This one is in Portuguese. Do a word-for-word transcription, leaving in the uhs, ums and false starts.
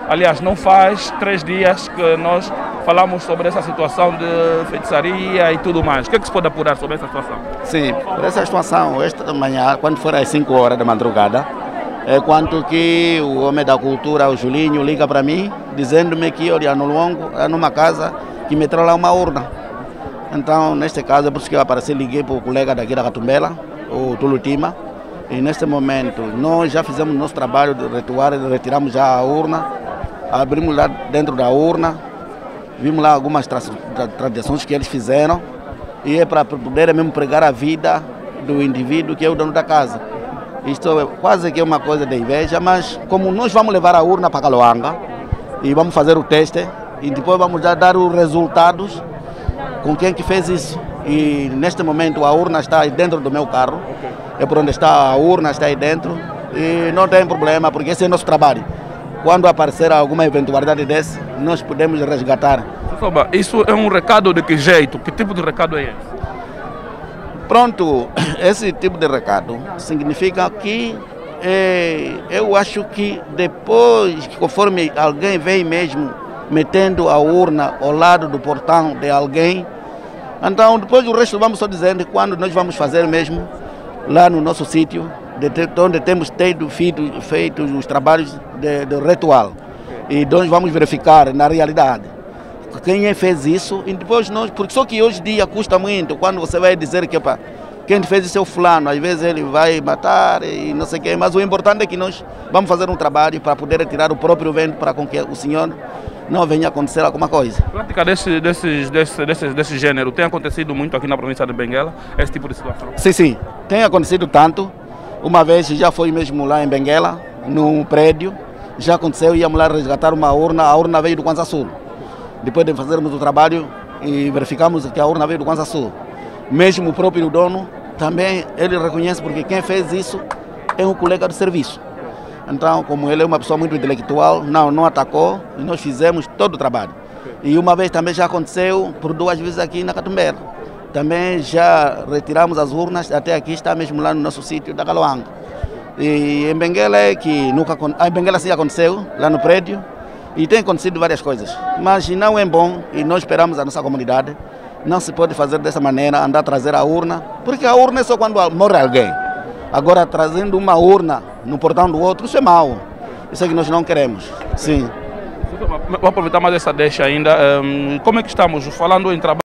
Aliás, não faz três dias que nós falamos sobre essa situação de feitiçaria e tudo mais. O que é que se pode apurar sobre essa situação? Sim, por essa situação, esta manhã, quando for às cinco horas da madrugada, é quanto que o homem da cultura, o Julinho, liga para mim, dizendo-me que olha, no longo, numa casa, que meteram lá uma urna. Então, neste caso, é por isso que eu apareci, liguei para o colega daqui da Catumbela, o Tulutima, e neste momento nós já fizemos o nosso trabalho de retirar, retiramos já a urna, abrimos lá dentro da urna, vimos lá algumas tra tra tradições que eles fizeram, e é para poder mesmo pregar a vida do indivíduo que é o dono da casa. Isto é quase que uma coisa de inveja, mas como nós vamos levar a urna para Kaloanga e vamos fazer o teste, e depois vamos já dar os resultados com quem que fez isso. E neste momento a urna está aí dentro do meu carro, é por onde está a urna, está aí dentro, e não tem problema, porque esse é o nosso trabalho. Quando aparecer alguma eventualidade desse, nós podemos resgatar. Isso é um recado de que jeito? Que tipo de recado é esse? Pronto, esse tipo de recado significa que é, eu acho que depois, conforme alguém vem mesmo metendo a urna ao lado do portão de alguém, então depois o resto vamos só dizendo quando nós vamos fazer mesmo lá no nosso sítio, onde temos tido feito, feito os trabalhos de, de ritual, e nós vamos verificar na realidade quem fez isso, e depois nós, porque só que hoje em dia custa muito, quando você vai dizer que opa, quem fez isso é o fulano, às vezes ele vai matar e não sei o quê, mas o importante é que nós vamos fazer um trabalho para poder retirar o próprio vento para com que o senhor não venha acontecer alguma coisa. A prática desse, desse, desse, desse, desse gênero tem acontecido muito aqui na província de Benguela, esse tipo de situação? Sim, sim, tem acontecido tanto. Uma vez já foi mesmo lá em Benguela, num prédio, já aconteceu, íamos lá resgatar uma urna, a urna veio do Kwanza Sul. Depois de fazermos o trabalho e verificamos que a urna veio do Kwanza Sul. Mesmo o próprio dono, também ele reconhece, porque quem fez isso é um colega do serviço. Então, como ele é uma pessoa muito intelectual, não, não atacou, e nós fizemos todo o trabalho. E uma vez também já aconteceu, por duas vezes aqui na Catumbela. Também já retiramos as urnas, até aqui está mesmo lá no nosso sítio da Kaloanga. E em Benguela é que nunca, em Benguela sim aconteceu, lá no prédio, e tem acontecido várias coisas. Mas não é bom, e nós esperamos a nossa comunidade, não se pode fazer dessa maneira, andar a trazer a urna, porque a urna é só quando morre alguém. Agora, trazendo uma urna no portão do outro, isso é mau. Isso é que nós não queremos. Sim. Vou aproveitar mais essa deixa ainda. Como é que estamos falando em trabalho?